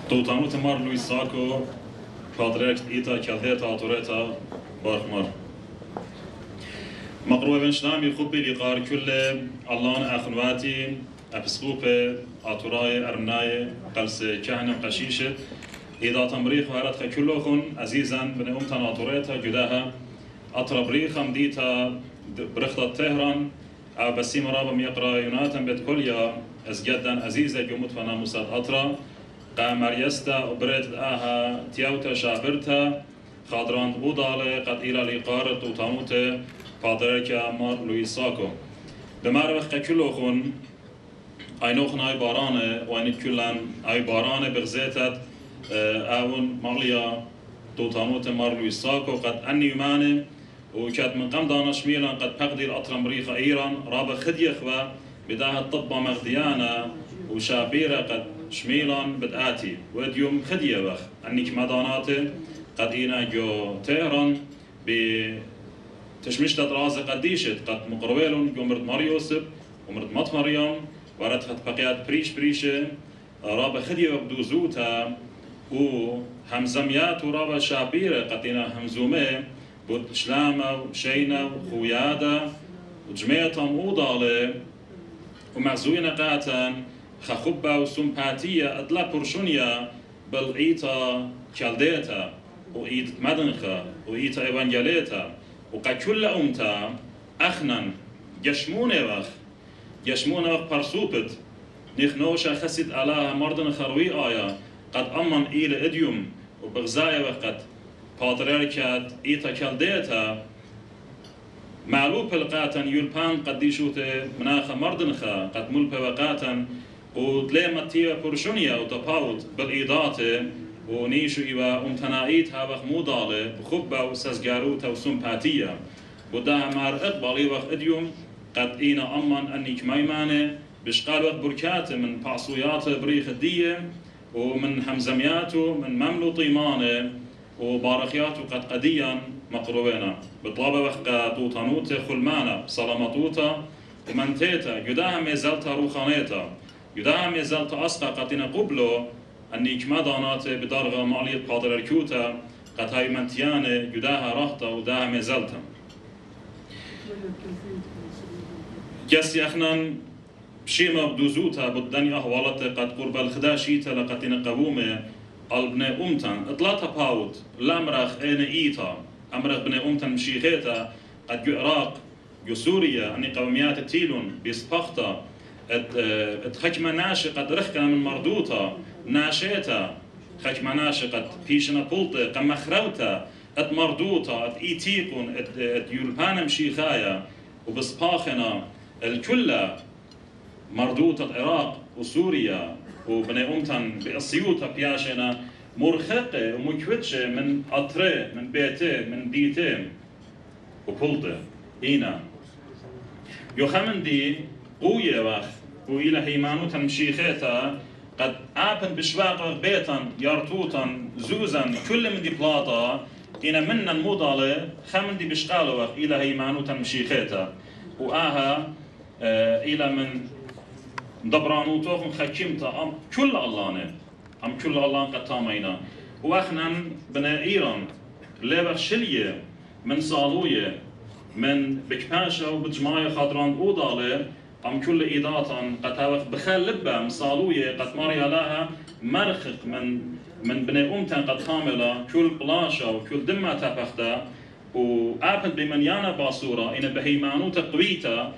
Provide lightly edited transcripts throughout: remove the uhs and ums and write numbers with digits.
Tutanut mar Luis Sako, Padrecht Ita Kalheta Autoreta Barkmar. مقروء بن شلام يخبي لقار كل اللان أخواتي أبسقوبة أطراي أرناي قلس كهنم قشيشة إذا تمريخ وهرت كلهم عزيزا بن أمتنا أطريتها جداها أطرب ريخم ديتا برخطة تهران أو بسيم رابم يقرأ يوناتا بيت كليا أزجدا عزيزة جمود فنا مساد أطرا قامر يستا وبريت آها تيوتا شابرتا خادران بودالة قد إلى لقارة وطاموته پادرک مار لوئیس ساکو. دمار وقت کلوخون اینوخن ای بارانه و این کلان ای بارانه بغزیتت اون مالیا دوتانوت مار لوئیس ساکو قد انی یمانه و کد من قم دانش میلان قد پقدیر اطرم ریخ ایران راب خدیخ و بداه الطب مغدیانه و شابیره قد شمیلان بدآتی و دیوم خدیه وقت انی کمداناته قد اینا جو تهران ب تشمشت رازق قديشت قد مقرويلون يومرد مار يوسف ومرد مات مريم ورد خد بقيات بريشه راب خديه وبدوزوتا و همزميات وراب شابيره قدينا همزومه بود شلامه وشينه وخوياده وجميعتهم اوضاله ومعزوينه قاتن خخبه وسمباتيه ادلا برشونيا بالعيتا كالديتا وإيت مدنخه وإيتا إيفانجاليتا وقد كل أمتا أخنا جشمونه وخ برسوبت نخنوشا خسد علىها مردن خروي آيا قد أمن إلى إديوم وبغزايا وقد باتريركات إيتا كالديتا معلوب القاتن يلبان قديشوت مناخ مردنخا قد ملب وقاتن ودليما تيا برشونيا وتفاوت بالإيضات ونيشو إيوا أمتناعيتها وخ مودالة بخبة وسزجاروتا وسمباتية وده مار إقبالي وخ إديوم قد إينا أمان أني كمايمانة بشقال وخ بركات من بعصويات بريخ الدية ومن همزمياته من مملو طيمانة وبارخياته قد قديا مقروبنا بطلابة وخ قطوطانوت خلمانة سلامتوتا ومنتيتا جداها ميزالتا روخانيتا جداها ميزالتا أسقى قدنا قبلو أني كما دانات بدرجة مالية بادركوتا قد هاي منتيانة جداها رهتا وداها مزلتا. جسي أخنا شيما بدوزوتا بدني أهوالته قد قرب الخداشيتا لقتنا قوومة البن أمتن اطلاتا باوت لامرخ أين إيتا أمرخ بن أمتن مشيخيتا قد جو عراق جو سوريا أني قوميات تيلون بيسبختا اتخجم ناشي قد رخكنا من مردوتا ناشيتا خجم ناشي قد بيشنا بولتا قد مخروتا ات مردوتا ات ايتيقون ات يولبانا مشيخايا وبسباخنا الكل مردوتا العراق وسوريا وبني أمتن بأسيوتا بياشنا مرخقة ومكوتشة من أطري من بيتي من ديتي وبولتا إينا يوخمن دي قوية واخ وإلى هيمانوتا مشيخيتا قد آبن بشواق بيتا يارتوتا زوزا كل من دي بلاطا إنا منا الموضالة خمن دي بشقالة واخ إلى هيمانوتا مشيخيتا وآها إلى من دبرانوتوخم خكيمتا أم كل اللانه أم كل اللان قد تامينا وأخنا بنا إيران ليبخ شلية من صالوية من بكباشا وبجماية خاطران أوضالة أم كل إيداتا قد هاوخ بخلبة مصالوية قد ماريا لها مرخق من بني أمتن قد خاملة كل بلاشا وكل دمة تفختا وآبن بمنيانا باصورة إن بهيمانوتا قويتا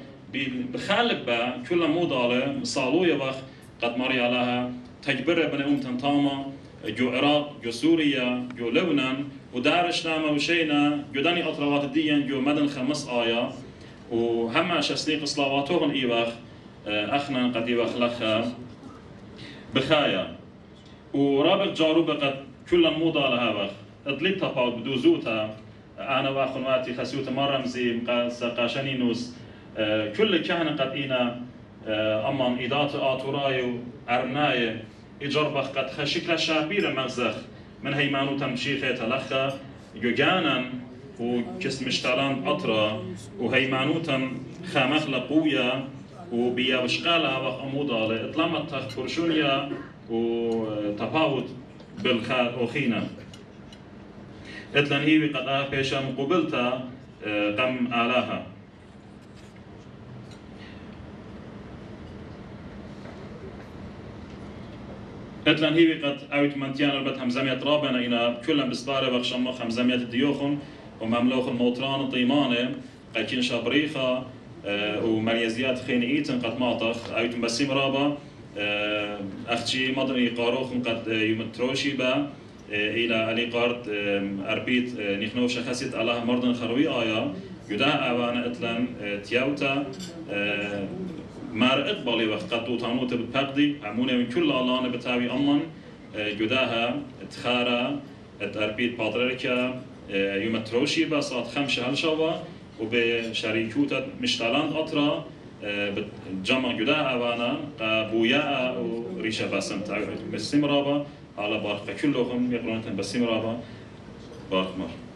بخلبة كل مودالة مصالوية وخ قد ماريا لها تجبر بني أمتن تاما جو عراق جو سوريا جو لبنان ودارش نامة وشينا جو داني أطروات الدين جو مدن 5 آية وهم شسنيق صلواتهم إيواخ أخنا قد إيواخ لخا بخايا ورابق جاروبة قد كل موضة لها وخ أدليبتا باود بدوزوتا أنا وأخواتي خسيوتا مرمزي قاشانينوس كل كهنة قد إينا أمان إيدات آتوراي وأرناي إجربخ قد خشكل شابير مغزخ من هيمانو تمشيخيتا لخا يجانا وكس مشتالان أطرا وهيمانوتا خامخ لقويا وبيابشقالها وخموضة اتلمت تخبرشونيا وتفاوت بالخال أخينا اتلن هيوي قد بيشم قبلتا قم آلاها اتلن هيوي قد اوت منتيان البت همزمية رابنا إنا كلهم بستاره وخشم همزمية ديوخن ومملوخ الموتران طيمانه قاكين شابريخا ومريزيات خين ايتن قد ماطخ اوت بسيم رابا اختشي مدن قاروخن قد يمتروشي با الى الي قارت اربيت نخنو شخصيت الله مردن خروي آيا يدا اوان اتلن تياوتا مار اقبالي وقت قد دوتانوت بتقدي همونه من كل الله بتاوي امن يداها تخارا اربيت باتريكا يمتروشي با ساعت 5 هالشوا وبشريكوتا مشتالان اطرا بجمع جدا اوانا بويا وريشا باسم تعود بسمرابا على بارقه كلهم يقولون بسمرابا بارق مر